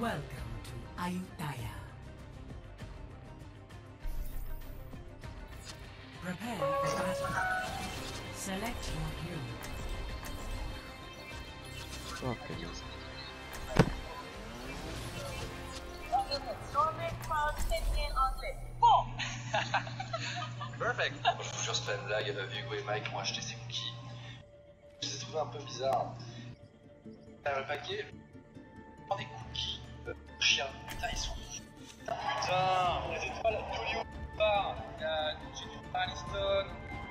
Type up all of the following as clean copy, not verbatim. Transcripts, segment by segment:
Welcome to Ayutthaya. Prepare for battle. Select your hero. Oh, goodness. Perfect. Je vous jure, c'était une blague. Hugo et Mike ont acheté ces cookies. Je les ai trouvés un peu bizarres. Le paquet. Oh, des cookies. Chien. Putain, ils sont. Putain, les étoiles, Julio part. Il y a Jennifer Aniston,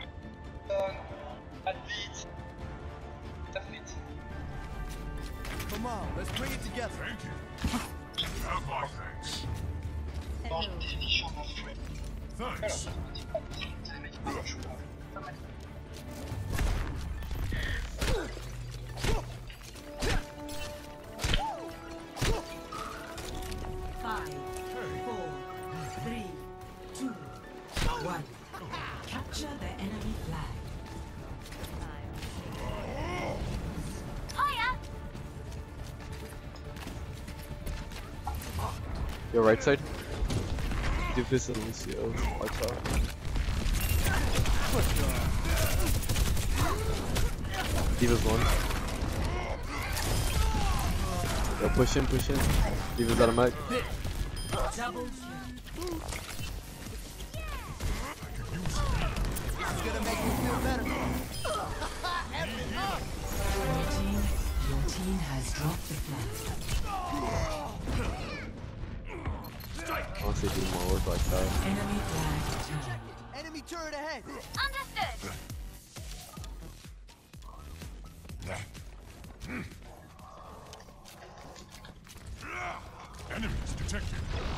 Brad Pitt, Tafrit. Come on, let's bring it together. Thank you. Have my thanks. Mange des fiches en fruits. Thanks. C'est les mecs qui mangent au chocolat. Five, 4, 3, 2, 1. Capture the enemy flag. Yo, right side. Give this a Lucio. Watch out. Diva's one. Yo, push in, push in. Diva's out of mic. Double kill. This is gonna make you feel better. Your team has dropped the flag. Honestly, do more work like that. Enemy flag turned. Enemy turret ahead. Understood. Enemies detected.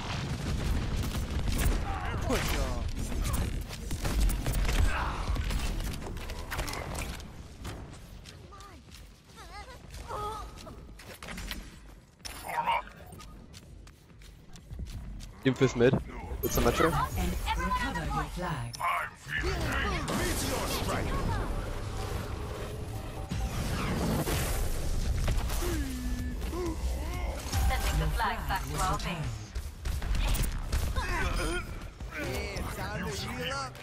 Push off. Form up. Doomfist mid. With some metro. And recover your flag. I'm feeling pain. Meteor strike. Sending the flag back to our base. Yeah, time to heal up.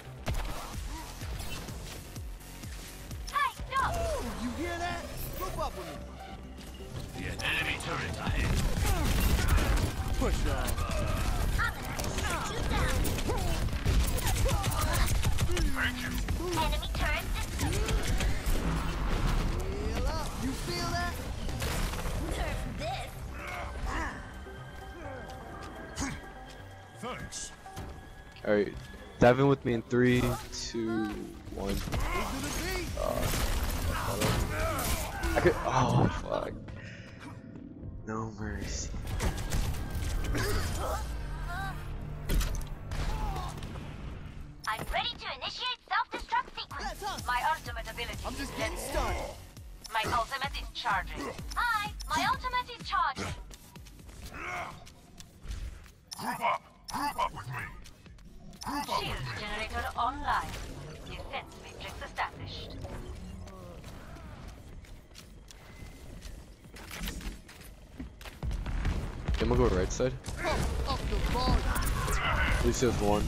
Hey, stop! You hear that? Group up with me. The enemy turret ahead. Push off. Thank you. Enemy turret system. Heal up. You feel that? Nerf this. Thanks. Alright. Dive in with me in 3, 2, 1. Into the beat. I could. Oh, fuck. No mercy. I'm ready to initiate self-destruct sequence. That's us. My ultimate ability. I'm just is getting dead. started. My ultimate is charging. Hi, my ultimate is charging. Group up with me. Shield generator online. Defense matrix established. I'm gonna go right side. Up the volume. Lucio's one.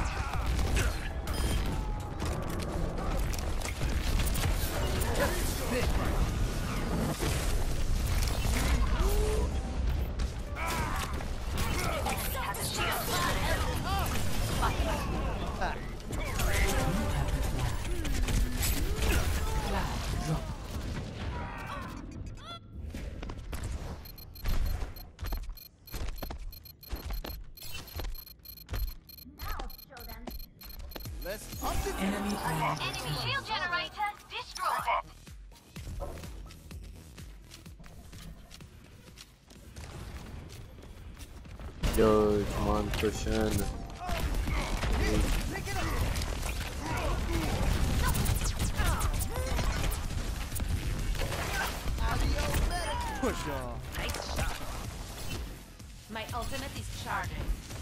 Has a shield generator. Fire. Flag drop. Let's up the Enemy flag Enemy returned. shield generator destroyed. Yo, come on, push in. pick it up. Adios, medic. Push off. Nice shot. My ultimate is charging.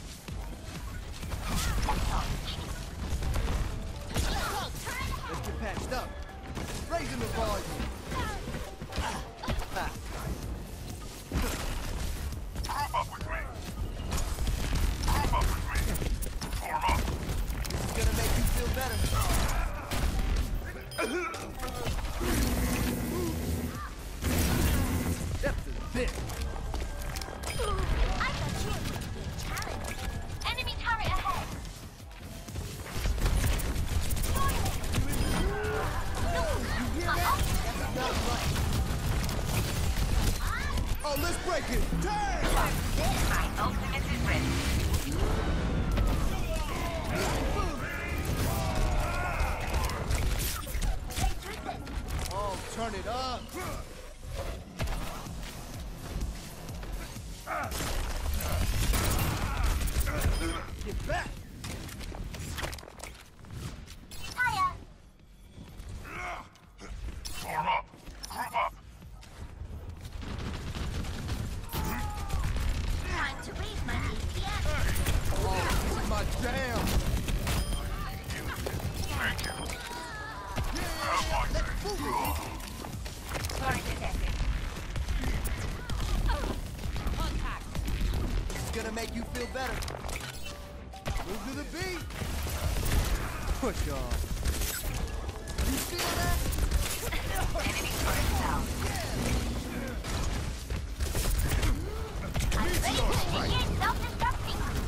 Let's get patched up. Raising the volume. Ha. let's break it. Turn! My ultimate is ready. Oh, turn it up. Get back. Hiya. Form up. Group up. Time to raise my APM. Oh, this is my jam. Thank you. Have my Let's move it. Sorry, detective. Contact. It's gonna make you feel better. Move to the beat. Push on. You feel that? Enemy turret down. I'm ready to initiate self-destruct sequence.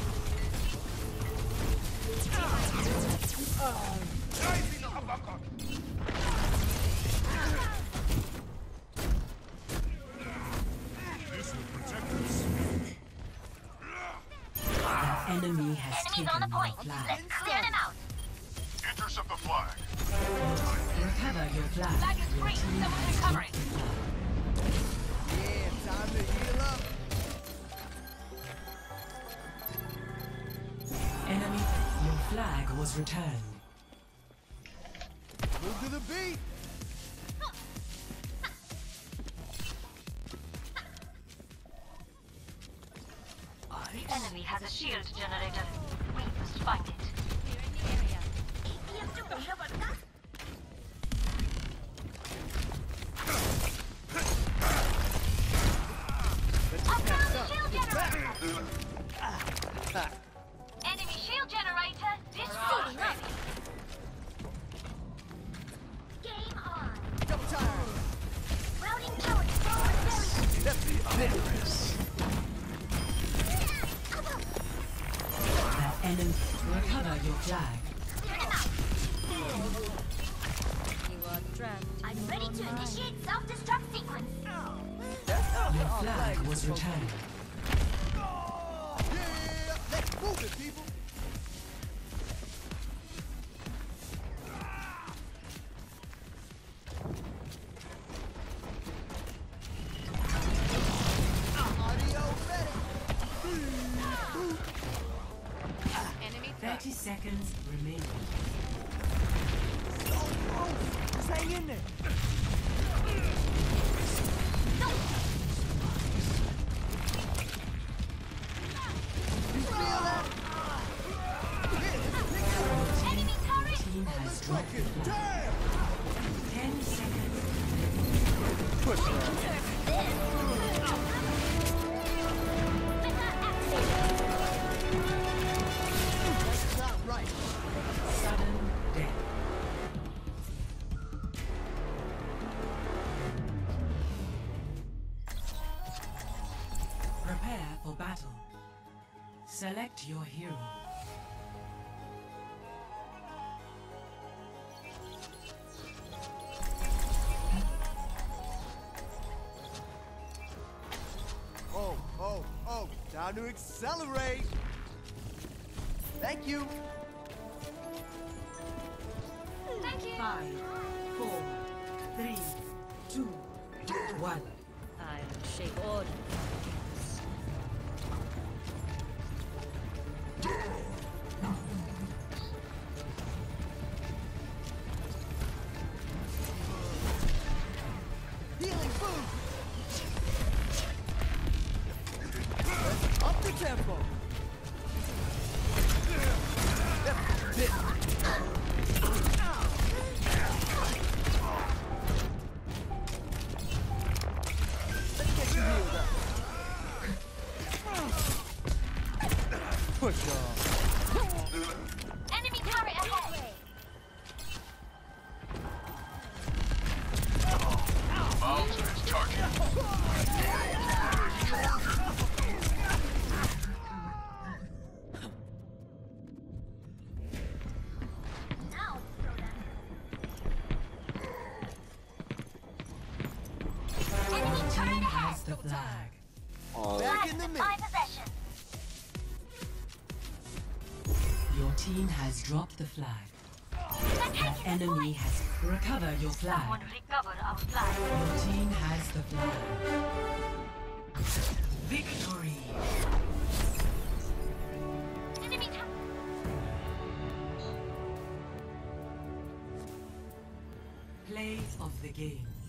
This will protect us. Enemy has Enemies taken on the my point. flag. Let's clear them out. Intercept the flag. Recover your flag. Flag is free. Someone's recovering. Yeah, time to heal up. Enemy, your flag was returned. Move to the beat. The enemy has a shield generator. We must find it. We're in the area. APM to recover that. I found the shield generator! Enemy shield generator destroyed! Game on! Double time. Routing tower forward very That's vigorous. The enemy, recover your flag. clear them out! You are trapped. I'm ready to initiate self-destruct sequence. Your flag was returned. Yeah, let's move it, people. Audio ready. Enemy 30 seconds remaining. Just hang in there. You feel that? Enemy turret! Team has Let's dropped break the it. flag. Damn. 10 seconds. Push on. That's not right. Sudden death. Prepare for battle. Select your hero. Oh, time to accelerate. Thank you. Thank you. 5, 4, 3, 2, 1. I'll shape order. Healing food. Let's up the tempo. Let's get you healed up. Push on. Enemy turret ahead! Bound to its target. Now, Froda. Enemy turret Team ahead! has the flag. Oh, Back in the mix. My possession. Your team has dropped the flag. I'm taking the Enemy point. has recovered your Someone flag. recovered our flag. Your team has the flag. Victory. Enemy tower. Play of the game.